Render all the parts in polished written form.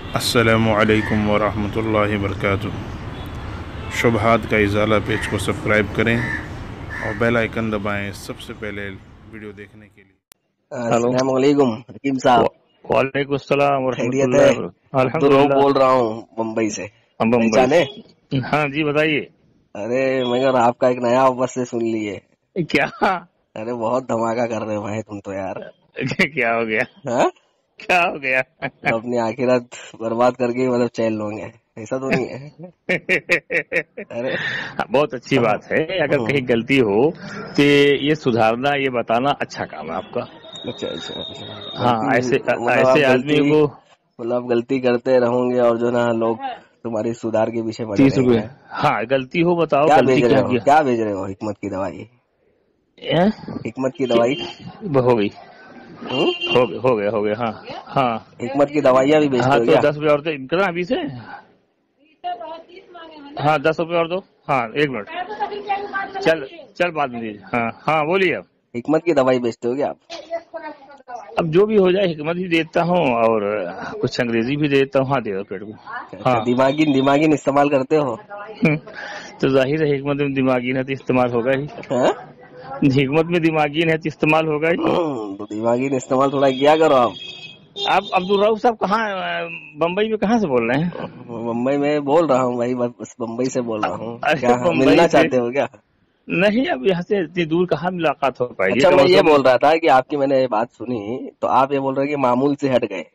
अस्सलामु अलैकुम वरहमतुल्लाहि वबरकातुह। शुबहात का इज़ाला पेज को सब्सक्राइब करें और बेल आइकन दबाएं सबसे पहले वीडियो देखने के लिए। हेलो, अस्सलाम वालेकुम हकीम साहब। वालेकुम सलाम खैरियत वरहमतुल्लाह है? वबरकातुह। अब्दुल रऊफ अल्हम्दुलिल्लाह। बोल रहा हूँ मुंबई से। हम बम्बई पहचाने? से। हाँ जी, बताइए। अरे मगर आपका एक नया ऑफर से सुन लिए। क्या? अरे बहुत धमाका कर रहे हो भाई तुम तो यार। क्या हो गया? हाँ? क्या हो गया? तो अपनी आखिरत बर्बाद करके मतलब चैन लोगे, ऐसा तो नहीं है? अरे बहुत अच्छी बात है। अगर कहीं गलती हो तो ये सुधारना, ये बताना अच्छा काम है आपका। अच्छा अच्छा अच्छा। हाँ, गलती ऐसे मतलब आप ऐसे आदमी गलती को मतलब आप गलती करते रहोगे और जो ना लोग तुम्हारी सुधार के पीछे पड़े 30 रुपए। रहेंगे। हाँ, गलती हो, बताओ क्या गलती भेज रहे क्या हो, किया। क्या भेज रहे हो? हिकमत की दवाई? हैं? हिकमत की दवाई? हो गई। हम्म? हो गया। हाँ हाँ हिकमत की दवाइयाँ भी बेचते हाँ, हो तो क्या? 10 रुपये और दो कितना अभी से। हाँ, 10 रुपये और दो। हाँ, 1 मिनट। चल बाद में दीजिए। हाँ हाँ, बोलिए। अब हिकमत की दवाई बेचते हो क्या आप? अब जो भी हो जाए, हिकमत भी देता हूँ और कुछ अंग्रेजी भी देता हूँ। हाँ, दे दो पेट को। अच्छा, हाँ। दिमागी इस्तेमाल करते हो? तो जाहिर है हिकमत में दिमागी है तो इस्तेमाल होगा ही। हाँ? हिकमत में दिमागी है तो इस्तेमाल होगा ही। तो दिमागी इस्तेमाल थोड़ा किया करो आप। आप अब्दुल रऊफ साहब कहाँ, बम्बई में कहाँ से बोल रहे हैं? मुंबई में बोल रहा हूँ भाई, बस मुंबई से बोल रहा हूँ। अरे क्या बम्बई मिलना से चाहते हो क्या? नहीं, अब यहाँ से इतनी दूर कहाँ मुलाकात हो पाएगी। अच्छा, कम मैं से ये कम। बोल रहा था कि आपकी मैंने ये बात सुनी तो आप ये बोल रहे हैं कि मामूल से हट गए।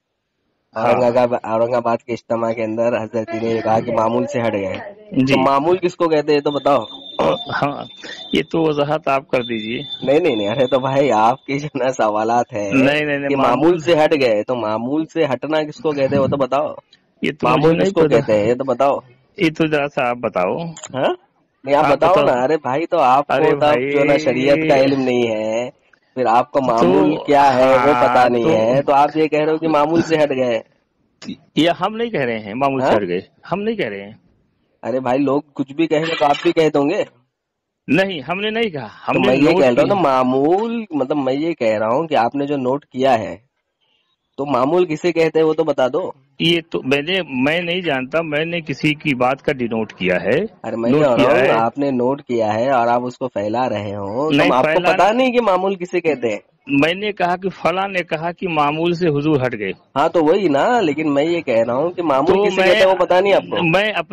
हाँ औरंगाबाद के इज्तिमा के अंदर हजरत जी ने ये कहा कि मामूल से हट गए। जी। तो मामूल किसको कहते हैं तो बताओ। हाँ, ये तो वजाहत आप कर दीजिए। नहीं, अरे तो भाई आपके जो ना सवालात है नहीं, कि मामूल मामूल। से हट गए, तो मामूल से हटना किसको कहते हैं वो तो बताओ। ये तो मुझे मामूल नहीं किसको पता। कहते हैं ये तो बताओ। ये तो जरा सा आप बताओ। हाँ? नहीं आप आप बताओ बताओ। ना। अरे भाई तो आपको अरे तब जो ना शरीयत का भाई, इल्म नहीं है, फिर आपको तो मामूल क्या है वो पता हाँ नहीं तो है, तो आप ये कह रहे हो कि मामूल से हट गए। ये हम नहीं कह रहे हैं मामूल से हाँ? हट गए। हम नहीं कह रहे हैं। अरे भाई लोग कुछ भी कहेंगे तो आप भी कह दोगे। नहीं, हमने नहीं कहा, तो हमने मैं ये कह नोट रहा हूँ ना, किया। मामूल मतलब मैं ये कह रहा हूँ कि आपने जो नोट किया है तो मामूल किसे कहते हैं वो तो बता दो। ये तो मैं नहीं जानता, मैंने किसी की बात का डिनोट किया है। अरे मैं नोट कह रहा किया हूँ है। आपने नोट किया है और आप उसको फैला रहे हो, तो नहीं आपको फैला। पता नहीं कि मामूल किसे कहते हैं। मैंने कहा कि फला ने कहा कि मामूल से हुजूर हट गए। हाँ तो वही ना, लेकिन मैं ये कह रहा हूँ कि मामूल तो किसे कहते हैं वो पता नहीं आपको।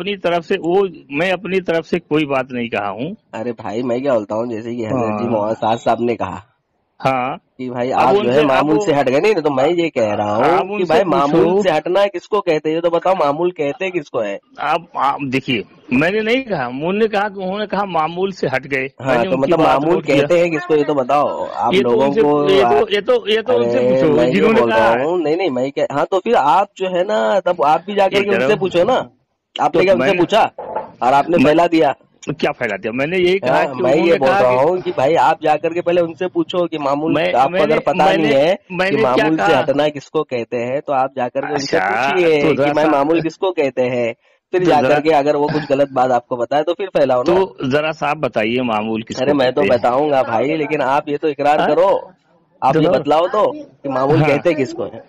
मैं अपनी तरफ से कोई बात नहीं कहा हूँ। अरे भाई मैं क्या बोलता हूँ, जैसे कि हजरत जी हाँ मोहम्मद साहब ने कहा हाँ। कि भाई अब आप जो है उनसे मामूल से हट गए। नहीं तो मैं ये कह रहा हूँ अब कि उनसे भाई पूछो। मामूल से हटना किसको कहते हैं ये तो बताओ, मामूल कहते किसको है। आप देखिए, मैंने नहीं कहा, उन्होंने कहा कि उन्होंने कहा मामूल से हट गए, हाँ मैंने तो उनकी मतलब बात मामूल नोट किया। कहते हैं किसको ये तो बताओ आप ये तो लोगों उनसे को। ये तो उनसे अरे पूछो मैं ये जिन्होंने बोल रहा कहा है। हूँ, नहीं मैं क्या, हाँ तो फिर आप जो है ना तब आप भी जाकर के इधर उनसे आओ। पूछो ना। आपने तो क्या उनसे मैंने पूछा और आपने फैला दिया। क्या फैला दिया? मैंने यही कहा हाँ कि मैं ये उन्होंने बोल कहा रहा कि हूँ कि भाई आप जाकर के पहले उनसे पूछो कि मामूल, मैं आपको अगर मैंने पता नहीं मैंने है कि मैंने क्या मामूल से कहा? हटना किसको कहते हैं तो आप जाकर के उनसे अच्छा, पूछिए तो कि जरा मैं सा, मामूल किसको कहते हैं। फिर तो जाकर जरा के अगर वो कुछ गलत बात आपको बताए तो फिर फैलाओ तो ना। जरा सा आप बताइए मामूल अरे किसको मैं तो कहते हैं? बताऊंगा भाई, लेकिन आप ये तो इकरार हाँ? करो। आप ये तो बतलाओ तो कि मामूल हाँ कहते किसको है।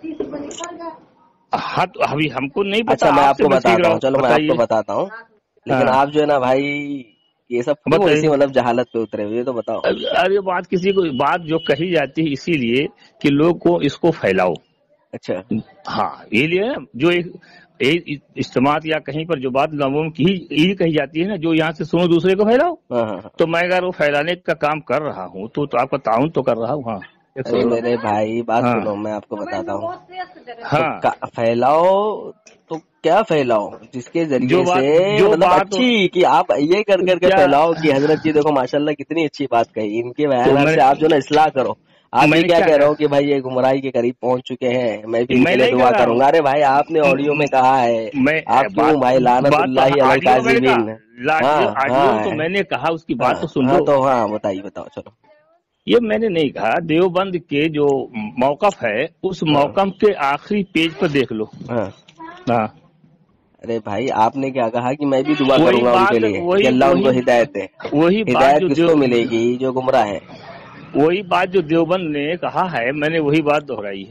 हाँ, तो अभी हमको नहीं पता, अच्छा मैं आपसे आपको मैं सीख बताता रहा हूँ, हूँ, चलो मैं आपको बताइए। बताता हूँ। लेकिन हाँ आप जो है ना भाई ये सब क्यों इसी बताइए। मतलब जहालत पे उतरे हुए ये तो बताओ। अरे बात जो कही जाती है इसीलिए कि लोग को इसको फैलाओ। अच्छा हाँ, ये लिए ना, जो एक इज्तिमात या कहीं पर जो बात लोगों की यही कही जाती है ना, जो यहाँ से सुनो दूसरे को फैलाओ। हाँ हाँ हाँ। तो मैं अगर वो फैलाने का काम कर रहा हूँ तो आपका ताउन तो कर रहा हूँ। हाँ, अरे 116। मेरे भाई बात हाँ सुनो, मैं आपको बताता हूँ। तो हाँ। फैलाओ तो क्या फैलाओ जिसके जरिए से जो मतलब बात अच्छी कि आप ये कर करके क्या, फैलाओ कि हजरत जी देखो माशाल्लाह कितनी अच्छी बात कही, इनके तो बयान से आप जो ना इस्लाह करो। आप ये मैंने क्या क्या कह रहे हो कि कहा? भाई ये गुमराही के करीब पहुंच चुके हैं, मैं भी इनके मैं लिए नहीं दुआ कर रहा करूंगा। अरे भाई आपने ऑडियो में हूँ। कहा है। मैं आप क्यों भाई बात तो लानतुल्लाहि अलल ऑडियो में मैंने काज़िबीन। कहा, हाँ ऑडियो में तो हाँ मैंने कहा, उसकी हाँ बात तो सुन हाँ लो। तो हाँ बताइए बताओ चलो। ये मैंने नहीं कहा, देवबंद के जो मौकफ है उस हाँ मौकफ के आखिरी पेज पर देख लो। हाँ। हाँ, अरे भाई आपने क्या कहा कि मैं भी दुआ वही करूंगा उनके बात लिए कि वही अल्लाह वही उनको हिदायत दे। वही बात हिदायत किसको मिलेगी जो गुमराह है। वही बात जो देवबंद ने कहा है, मैंने वही बात दोहराई है।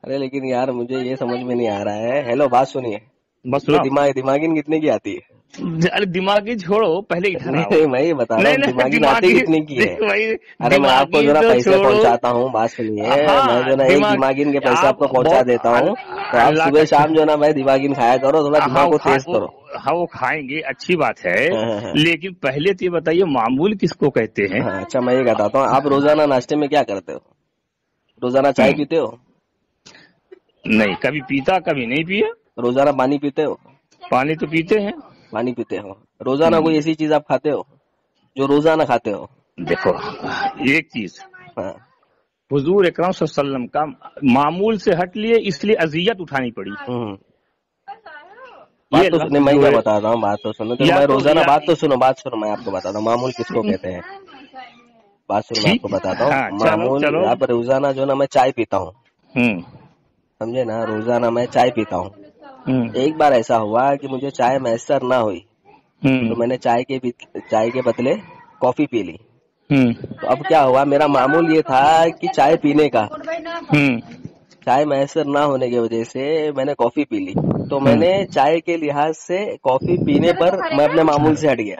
ارے لیکن یار مجھے یہ سمجھ میں نہیں آ رہا ہے. ہیلو بات سنیے, بس دماغین کتنے کی آتی ہے؟ ارے دماغی چھوڑو, پہلے ادھر آؤ. نہیں میں یہ بتا رہا ہوں دماغین آتی کتنے کی ہے. ارے میں آپ کو جو نا پیسے پہنچاتا ہوں, بات سنیے, میں جو نا ایک دماغین کے پیسے آپ کو پہنچا دیتا ہوں, تو آپ صبح شام جو نا بھائی دماغین کھایا کرو, تھوڑا دماغ کو تیز کرو. ہاں وہ کھائیں گے, اچھی بات ہے, لیکن پہلے تو یہ بتائیے معمول کس کو کہتے ہیں؟ اچھا میں یہ بتاتا ہوں, آپ روزانہ ناشتے میں کیا کرتے ہو؟ روزانہ چائے پیتے ہو؟ نہیں, کبھی پیتا کبھی نہیں پیا. روزانہ پانی پیتے ہو؟ پانی تو پیتے ہیں. پانی پیتے ہو. روزانہ کوئی ایسی چیز آپ کھاتے ہو جو روزانہ کھاتے ہو؟ دیکھو ایک چیز, ہاں حضور اکرم صلی اللہ علیہ وسلم کا معمول سے ہٹ لیے, اس لیے اذیت اٹھانی پڑی. بات تو سنیں, میں کیا بتاتا ہوں, بات تو سنو. میں روزانہ بات تو سنو, بات سنو, میں آپ کو بتاتا ہوں معمول کس کو کہتے ہیں. بات سنو, میں آپ کو بتاتا ہوں معمول. آپ روزانہ جو نا میں چائے پیتا ہوں, سمجھے نا, روزانہ میں چائے پیتا ہوں. ایک بار ایسا ہوا کہ مجھے چائے میسر نہ ہوئی, تو میں نے چائے کے بدلے کافی پی لی. تو اب کیا ہوا, میرا معمول یہ تھا کہ چائے پینے کا, چائے میسر نہ ہونے کی وجہ سے میں نے کافی پی لی. تو میں نے چائے کے لحاظ سے کافی پینے پر میں اپنے معمول سے ہٹ گیا.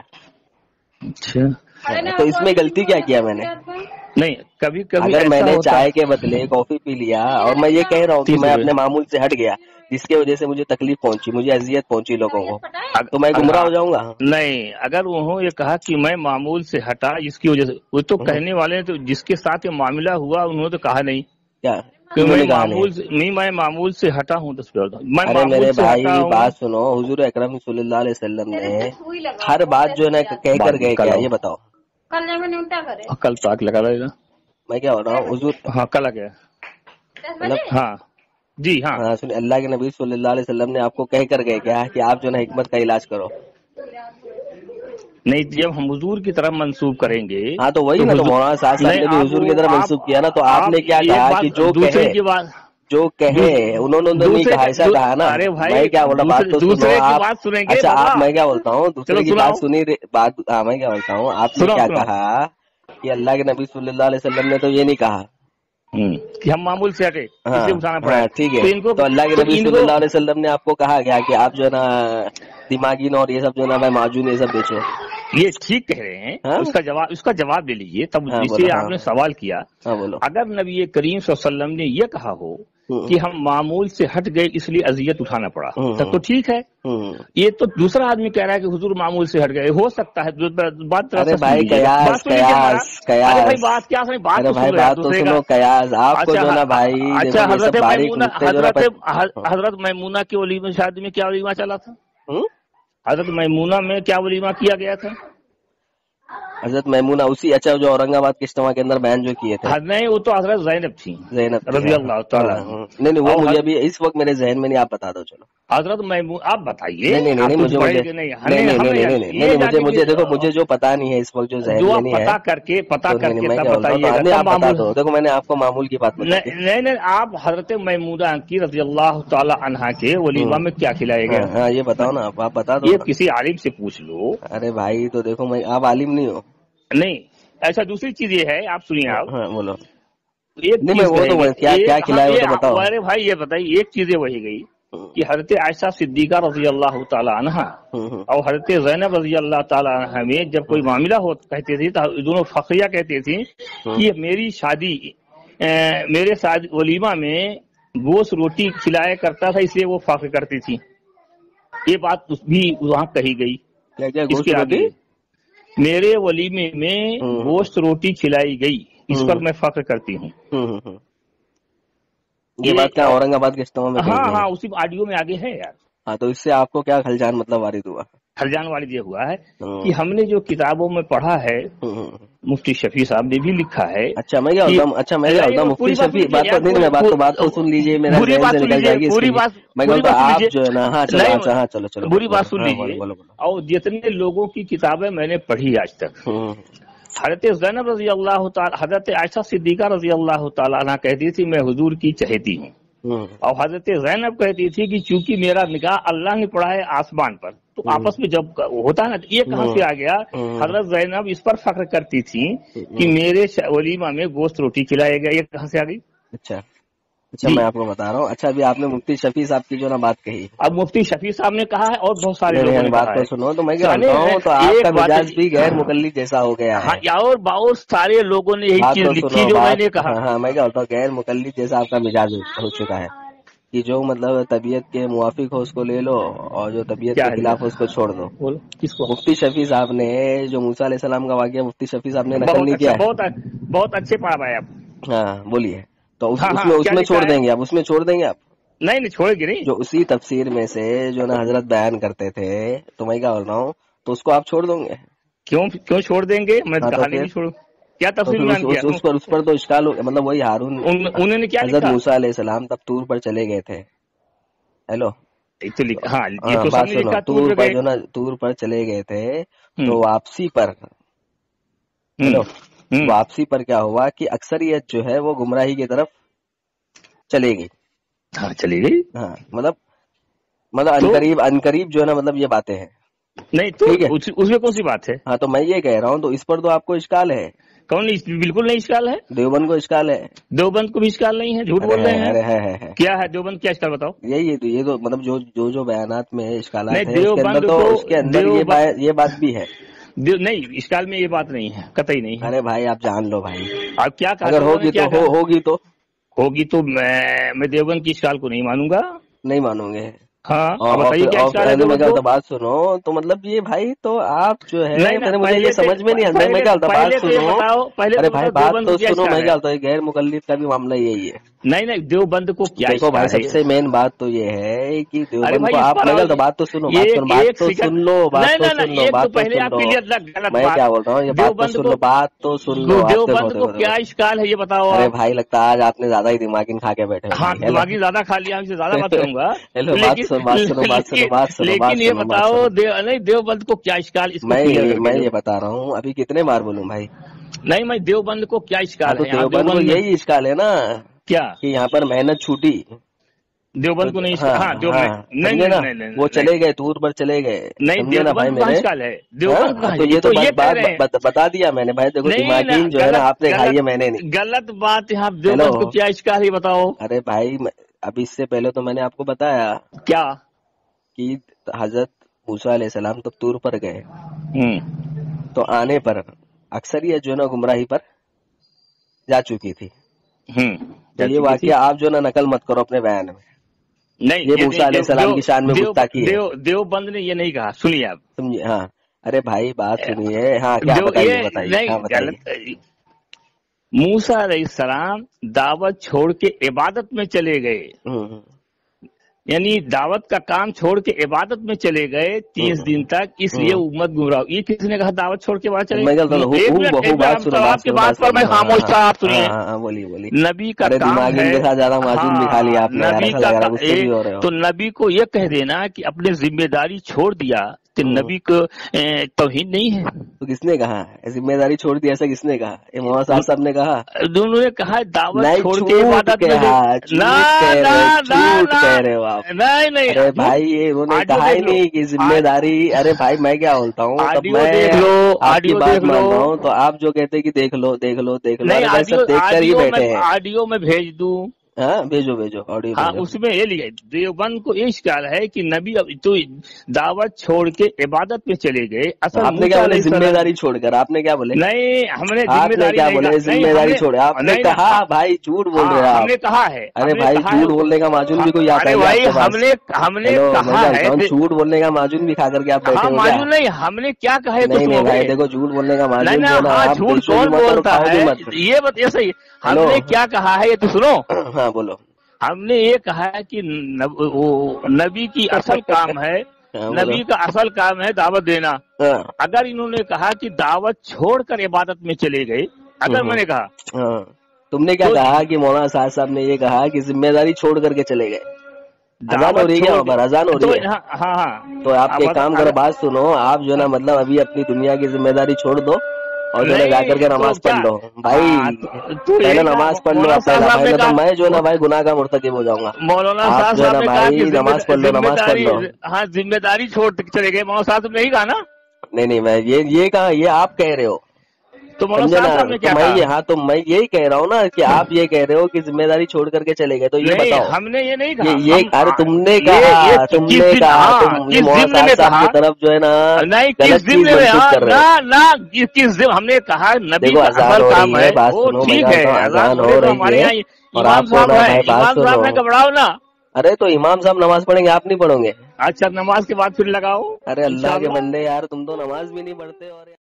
تو اس میں غلطی کیا کیا میں نے؟ نہیں, کبھی کبھی اگر میں نے چائے کے بدلے کافی پی لیا, اور میں یہ کہہ رہا ہوں کہ میں اپنے معمول سے ہٹ گیا, جس کی وجہ سے مجھے تکلیف پہنچی, مجھے اذیت پہنچی لوگوں کو, تو میں گمراہ ہو جاؤں گا؟ نہیں, اگر انہوں یہ کہا کہ میں معمول سے ہٹا جس کی وجہ سے, وہ تو کہنے والے ہیں, تو جس کے ساتھ یہ معاملہ ہوا انہوں نے تو کہا نہیں کیا میں معمول سے ہٹا ہوں. ارے میرے بھائی بات سنو, حضور اکرم صلی اللہ علیہ وسلم نے ہر بات جو ہے نا کہہ کر گئے, کیا یہ بتاؤ؟ کل تو آگ لگا رہے گا. میں کیا بول رہا ہوں, حضور ہاں کل آ گیا, ہاں جی ہاں, سنیں, اللہ کے نبی صلی اللہ علیہ وسلم نے آپ کو کہہ کر گئے کیا کہ آپ جو ہے حکمت کا علاج کرو؟ نہیں, جب ہم حضور کی طرف منسوب کریں گے, ہاں تو وہی نا, تو مولانا صاحب نے بھی حضور کی طرف منسوب کیا نا, تو آپ نے کیا کہا کہ جو کہے انہوں نے نہیں کہا, ایسا کہا نا. میں کیا بول رہا, بات تو سنو آپ. اچھا آپ, میں کیا بولتا ہوں, دوسرے کی بات سنی بات. میں کیا بولتا ہوں, آپ نے کیا کہا کہ اللہ کے نبی صلی اللہ علیہ وسلم نے تو یہ نہیں کہا کہ ہم معمول سے ہٹے, ہاں ٹھیک ہے. تو اللہ کے نبی صلی اللہ علیہ وسلم نے آپ کو کہا گیا کہ آپ جو ہے نا دماغین اور یہ سب جو ہے نا معجون یہ سب بیچو. یہ ٹھیک کہہ رہے ہیں, اس کا جواب دے لیجیے. تب جسے آپ نے سوال کیا, اگر نبی کریم صلی اللہ علیہ وسلم نے یہ کہا ہو کہ ہم معمول سے ہٹ گئے اس لیے اذیت اٹھانا پڑا, تب تو ٹھیک ہے. یہ تو دوسرا آدمی کہہ رہا ہے کہ حضور معمول سے ہٹ گئے, ہو سکتا ہے بات. ارے بھائی قیاس, بات کیا بات تو سنو, قیاس آپ کو جو نا بھائی. اچھا, حضرت میمونہ کے ولیمہ شادی میں کیا ولیمہ چلا تھا؟ حضرت میمونہ میں کیا ولیمہ کیا گیا تھا؟ حضرت میمونہ اسی, اچھا جو اورنگ آباد کے اجتماع کے اندر بیان جو کیے تھے. نہیں, وہ تو حضرت زینب تھی, زینب رضی اللہ تعالیٰ. نہیں وہ مجھے ابھی اس وقت میرے ذہن میں نہیں, آپ بتا دو. چلو حضرت میمونہ آپ بتائیے. نہیں مجھے دیکھو, مجھے جو پتا نہیں ہے اس وقت, جو ذہن میں نہیں ہے, پتا کر کے بتائیے. آپ بتا دو. دیکھو میں نے آپ کو معمول کی بات بتائی. نہیں, آپ حضرت میمونہ کی رضی اللہ تعالیٰ عنہا کے ولیمہ میں کیا کھلائے گا؟ ہاں یہ بتاؤ نا, آپ بتا دو. یہ کسی عالم سے پوچھ لو. ارے بھائی تو دیکھو, میں آپ عالم نہیں ہو. نہیں, ایسا دوسری چیز یہ ہے, آپ سنیے. آپ بولو. کیا کھلائے بتاؤ. ارے بھائی یہ بتائیے, ایک چیز وہی گئی کہ حضرت عائشہ صدیقہ رضی اللہ تعالیٰ عنہا اور حضرت زینب رضی اللہ تعالیٰ عنہا میں جب کوئی معاملہ ہو کہتے تھے, تو دونوں فخریہ کہتے تھے کہ میری شادی, میرے ولیمہ میں گوشت روٹی کھلایا کرتا تھا, اس لیے وہ فخر کرتی تھی. یہ بات بھی وہاں کہی گئی. اس کے آگے میرے ولیمے میں گوشت روٹی کھلائی گئی, اس پر میں فخر کرتی ہوں. یہ بات کیا اورنگ آباد کے اجتماع میں؟ ہاں اسی آڈیو میں آگے ہے یار. ہاں تو اس سے آپ کو کیا خلجان مطلب وارد ہوا؟ خلجان وارد یہ ہوا ہے کہ ہم نے جو کتابوں میں پڑھا ہے, مفتی شفیع صاحب نے بھی لکھا ہے. اچھا میں کیا ہوتا ہوں, مفتی شفیع بات تو سن لیجیے, میرا نکل جائے گی. میں کہتا آپ جو ہے نا, ہاں چلو بری بات سن لیجیے. اور جتنے لوگوں کی کتابیں میں نے پڑھی آج تک, حضرت زینب رضی اللہ تعالی, حضرت عائشہ صدیقہ رضی اللہ تعالیٰ عنہ کہتی تھی میں حضور کی چہیتی ہوں, اور حضرت زینب کہتی تھی کہ چونکہ میرا نکاح اللہ نے پڑھا ہے آسمان پر, تو آپس میں جب ہوتا ہے نا, یہ کہاں سے آ گیا؟ حضرت زینب اس پر فخر کرتی تھی کہ میرے ولیمہ میں گوشت روٹی کھلائے گا, یہ کہاں سے آ گئی؟ اچھا اچھا میں آپ کو بتا رہا ہوں. اچھا ابھی آپ نے مفتی شفیع صاحب کی جو نا بات کہی, اب مفتی شفیع صاحب نے کہا ہے اور بہت سارے لوگوں نے بات تو سنو. تو میں کیا بولتا ہوں, تو آپ کا مزاج بھی غیر مقلد جیسا ہو گیا ہے. اور بہت سارے لوگوں نے یہی چیز لکھی جو میں نے کہا. ہاں میں کیا بولتا ہوں, غیر مقلد جیسا آپ کا مزاج ہو چکا ہے کہ جو مطلب طبیعت کے موافق ہو اس کو لے لو اور جو طبیعت کے خلاف ہو اس کو چھوڑ دو. مفتی شفیع صاحب نے جو موسیٰ علیہ السلام کا واقعہ مفتی شفیع صاحب نے نقل نہیں کیا, بہت اچھے پڑھا بھائی آپ. ہاں بولیے. تو اس میں چھوڑ دیں گے آپ, اس میں چھوڑ دیں گے آپ؟ نہیں چھوڑے گی نہیں. جو اسی تفسیر میں سے جو نا حضرت بیان کرتے تھے, تو میں کیا بول رہا ہوں, تو اس کو آپ چھوڑ دیں گے؟ کیوں چھوڑ دیں گے؟ میں کہانی نہیں چھوڑوں. کیا تفسیر بیان کیا اس پر تو اشکال ہو, مطلب وہی ہارون انہوں نے کیا حضرت موسیٰ علیہ السلام تب طور پر چلے گئے تھے. ہیلو طور پر جو نا طور پر چلے گئے تھے, تو واپسی پر کیا ہوا کہ اکثریت جو ہے وہ گمراہی کی طرف چلے گئی. ہاں چلی گئی. ہاں مطلب انقریب جو ہے نا مطلب یہ باتیں ہیں. نہیں تو اس میں کون سی بات ہے؟ ہاں تو میں یہ کہہ رہا ہوں, تو اس پر تو آپ کو اشکال ہے. کون؟ بالکل نہیں اشکال ہے. دیوبند کو اشکال ہے. دیوبند کو بھی اشکال نہیں ہے, جھوٹ بول رہے ہیں. کیا ہے دیوبند, کیا اشکال بتاؤ. یہ تو مطلب جو بیانات میں اشکالات ہیں اس کے اندر یہ بات بھی ہے. نہیں اشکال میں یہ بات نہیں ہے, قطعی نہیں ہے. ارے بھائی آپ جان لو بھائی, آپ کیا کہا, اگر ہوگی تو میں دیوبند کی اشکال کو نہیں مانوں گا. نہیں مانوں گے؟ ہاں بات سنو, تو مطلب یہ بھائی تو آپ جو ہے مجھے یہ سمجھ میں نہیں آتا. میں کیا بات سنو, ارے بھائی بات تو سنو, میں کیا ہوتا ہے غیر مقلد کا بھی معاملہ یہی ہے. نہیں دیوبند کو کیا دیکھو بھائی, سب سے مین بات تو یہ ہے کہ دیوبند کو آپ, میں کیا بات تو سنو, بات تو سن لو. میں کیا بول رہا ہوں, یہ بات تو سن لو, بات تو سن لو. دیوبند کو کیا اشکال ہے یہ بتاؤ. ارے بھائی لگتا ہے آج آپ نے زیادہ ہی دماغی کھا کے بیٹھے. ہاں دماغی زیادہ کھا لیا, زیادہ بات کروں گا. لیکن یہ بتاؤ نہیں دیوبند کو کیا اشکال. میں یہ بتا رہا ہوں, ابھی کتنے بار بولوں بھائی. نہیں میں دیوبند کو کیا اشکال ہے. دیوبند کو یہی اشکال ہے نا, کیا کہ یہاں پر محنت چھوٹی. دیوبند کو نہیں, نہیں وہ چلے گئے طور پر چلے گئے. نہیں نا بھائی تو یہ تو بات بتا دیا میں نے بھائی. دیکھو دماغین جو ہے نا آپ نے کھائی ہے, میں نے نہیں. غلط بات ہے. دیوبند کو کیا اشکال ہے بتاؤ. ارے بھائی ابھی اس سے پہلے تو میں نے آپ کو بتایا کیا کہ حضرت موسیٰ علیہ السلام تو طور پر گئے, تو آنے پر اکثریت جو ہے نا گمراہی پر جا چکی تھی. تو یہ واقعہ آپ جو ہے نا نقل مت کرو اپنے بیان میں. نہیں یہ موسیٰ علیہ السلام کی شان میں گستاخی ہے. دیوبند نے یہ نہیں کہا, سنیے آپ. سمجھے؟ ہاں ارے بھائی بات سنیے. ہاں کیا بتائیے. موسیٰ علیہ السلام دعوت چھوڑ کے عبادت میں چلے گئے, یعنی دعوت کا کام چھوڑ کے عبادت میں چلے گئے 30 دن تک, اس لیے امت گمراہ. یہ کس نے کہا دعوت چھوڑ کے بعد چلے گئے؟ آپ کی بات پر میں خاموش تھا, آپ سنیے. نبی کا کام ہے, تو نبی کو یہ کہہ دینا کہ اپنے ذمہ داری چھوڑ دیا, تو نبی کو توہین نہیں ہے. تو کس نے کہا ذمہ داری چھوڑ دی, ایسا کس نے کہا؟ محمد صاحب نے کہا. انہوں نے کہا دعوت چھوڑ کے عبادت میں. نہیں ارے بھائی انہوں نے کہا ہی نہیں کہ ذمہ داری. ارے بھائی میں کیا بولتا ہوں, آپ کی بات مان رہا ہوں, تو آپ جو کہتے کہ دیکھ لو دیکھ کر ہی بیٹھے ہیں. آڈیو میں بھیج دوں. ہاں بھیجو آڈیو. ہاں اس میں یہ لکھا ہے دیوبند کو یہ اشکال ہے کہ نبی تو دعوت چھوڑ کے عبادت میں چلے گئے. اصل آپ نے کیا بولے ذمہ داری چھوڑ کر, آپ نے کیا بولے؟ نہیں ہم نے کیا بولے ذمہ داری چھوڑ, آپ نے کہا بھائی جھوٹ بول رہے ہیں. ہم نے کہا ہے. ارے بھائی جھوٹ بولنے کا معجون بھی کوئی آتا ہے؟ ہم نے کہا ہے جھوٹ بولنے کا معجون بھی کھا کر کے آپ بیٹھے ہو. معجون نہیں, ہم نے کیا کہا ہے. نہیں بھائی دیکھو جھوٹ بولنے کا معجون جھوٹ کون بولتا ہے, یہ بات ایسا ہی. ہم نے کیا کہا ہے یہ تو سنو. ہاں بولو. ہم نے یہ کہا ہے کہ نبی کی اصل کام ہے, نبی کا اصل کام ہے دعوت دینا. اگر انہوں نے کہا کہ دعوت چھوڑ کر عبادت میں چلے گئے, اگر میں نے کہا, تم نے کیا کہا کہ مولانا صاحب نے یہ کہا کہ ذمہ داری چھوڑ کر کے چلے گئے. اذان ہو رہی ہے وہاں پر, اذان ہو رہی ہے. ہاں تو آپ ایک کام کرو, بات سنو, آپ جو ہے نا مطلب ابھی اپنی دنیا کی ذمہ داری چھوڑ دو اور جو ہے جا کر کے نماز پڑھ لو. بھائی پہلے نماز پڑھ لو پہلا, تو میں جو ہے نا بھائی گناہ کا مرتکب ہو جاؤں گا. مولانا صاحب جو ہے نا بھائی نماز پڑھ لو. ہاں ذمہ داری چھوڑ چلے گئے. مولانا صاحب نہیں کہا نا. نہیں میں یہ کہا, یہ آپ کہہ رہے ہو. تو میں یہی کہہ رہا ہوں نا کہ آپ یہ کہہ رہے ہو کہ ذمہ داری چھوڑ کر کے چلے گئے، تو یہ بتاؤ ہم نے یہ نہیں کہا، ارے تم نے کہا صاحب کی طرف جو ہے نا غلط چیز منسوخ کر رہے ہو۔ ہم نے کہا نبی دیکھو اذان ہو رہی ہے، بات سنو، اذان ہو رہی ہے اور آپ کو بات سنو، گھبراؤ نا۔ ارے تو امام صاحب نماز پڑھیں گے، آپ نہیں پڑھو گے؟ اچھا نماز کے بعد پھر لگاؤ۔ ارے اللہ کے بندے یار، تم تو نماز بھی نہیں پڑھتے اور